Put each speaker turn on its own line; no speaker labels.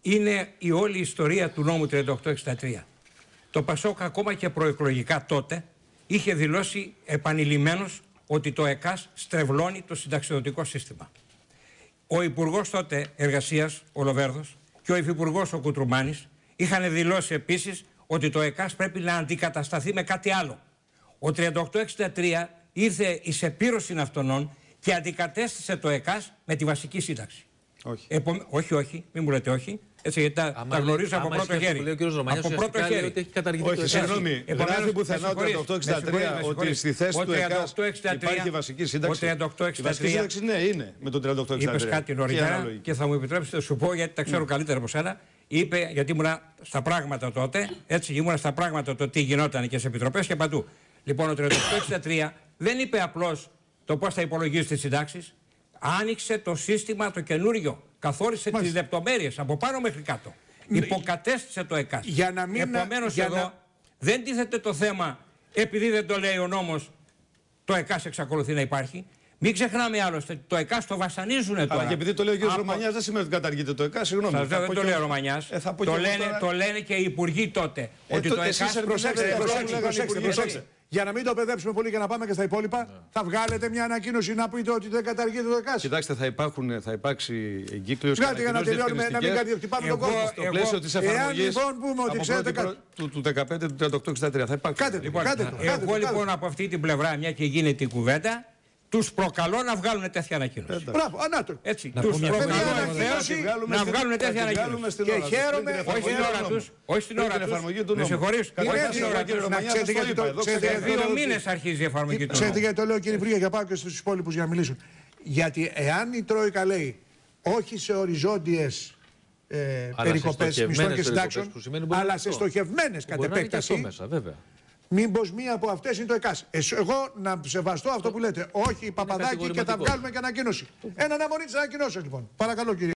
είναι η όλη ιστορία του νόμου 3863. Το Πασόκ ακόμα και προεκλογικά τότε είχε δηλώσει επανειλημμένως ότι το ΕΚΑΣ στρεβλώνει το συνταξιδοτικό σύστημα. Ο Υπουργός τότε Εργασίας, ο Λοβέρδος, και ο Υφυπουργός ο Κουτρουμάνης είχαν δηλώσει επίσης ότι το ΕΚΑΣ πρέπει να αντικατασταθεί με κάτι άλλο. Ο 3863 ήρθε εις επίρρωση αυτών και αντικατέστησε το ΕΚΑΣ με τη βασική σύνταξη. Όχι. Όχι, μην μου λέτε όχι. Έτσι, γιατί τα γνωρίζω από πρώτο χέρι.
Από πρώτο χέρι. Ότι έχει καταργηθεί το ΕΚΑΣ.
Συγγνώμη, γράφει πουθενά το 3863 ότι στη θέση του ΕΚΑΣ υπάρχει βασική σύνταξη. Η βασική σύνταξη ναι, είναι με το 3863.
Είπες κάτι νωρίτερα και θα μου επιτρέψετε να σου πω, γιατί τα ξέρω καλύτερα από σένα. Είπε, γιατί ήμουνα στα πράγματα τότε, έτσι, ήμουνα στα πράγματα το τι γινόταν και σε επιτροπές και παντού. Λοιπόν, ο 3863 δεν είπε απλώς το πώς θα υπολογίζει τις συντάξεις. Άνοιξε το σύστημα το καινούριο. Καθόρισε τις λεπτομέρειες από πάνω μέχρι κάτω. Υποκατέστησε το ΕΚΑΣ. Επομένως εδώ δεν τίθεται το θέμα, επειδή δεν το λέει ο νόμος, το ΕΚΑΣ εξακολουθεί να υπάρχει. Μην ξεχνάμε άλλωστε, το ΕΚΑΣ το βασανίζουν τώρα.
Αλλά και επειδή το λέει ο κ. Ρωμανιάς, δεν σημαίνει ότι καταργείται το ΕΚΑΣ. Συγγνώμη.
Δεν το λέει ο Ρωμανιάς. Το λένε και οι υπουργοί τότε. Ότι το ΕΚΑΣ.
Προσέξτε. Για να μην το παιδέψουμε πολύ και να πάμε και στα υπόλοιπα, θα βγάλετε μια ανακοίνωση να πείτε ότι δεν καταργείται το ΕΚΑΣ.
Κοιτάξτε, θα υπάρξει εγκύκλειος.
Βγάλετε για να τελειώνουμε, να μην κατηχτυπάμε τον κόσμο.
Στο πλαίσιο της εφαρμογής
λοιπόν πούμε ότι ξέρετε
του 15 του 3863 θα υπάρξει.
Εγώ λοιπόν από αυτή την πλευρά, μια και γίνεται η κουβέντα, τους προκαλώ να βγάλουν τέτοια ανακοίνωση.
Μπράβο, ανάτο.
Έτσι. Τους προκαλώ να βγάλουν τέτοια ανακοίνωση.
Και χαίρομαι.
Όχι στην ώρα τους. Όχι στην ώρα τους. Με συγχωρείς. Σε 2 μήνες αρχίζει η εφαρμογή του νόμου.
Ξέρετε γιατί το λέω, κύριε Υπουργέ, για πάω και στους υπόλοιπους για να μιλήσουν. Γιατί εάν η Τρόικα λέει όχι σε οριζόντιες περικοπές μισθών και συντάξεων, αλλά σε στοχευμένες κατ' επέκταση. Μήπως μία από αυτές είναι το ΕΚΑΣ. Εγώ να σεβαστώ αυτό που λέτε. Όχι, Παπαδάκη, και θα βγάλουμε και ανακοίνωση. Ένα αναμονή της ανακοινώσεως λοιπόν. Παρακαλώ κύριε.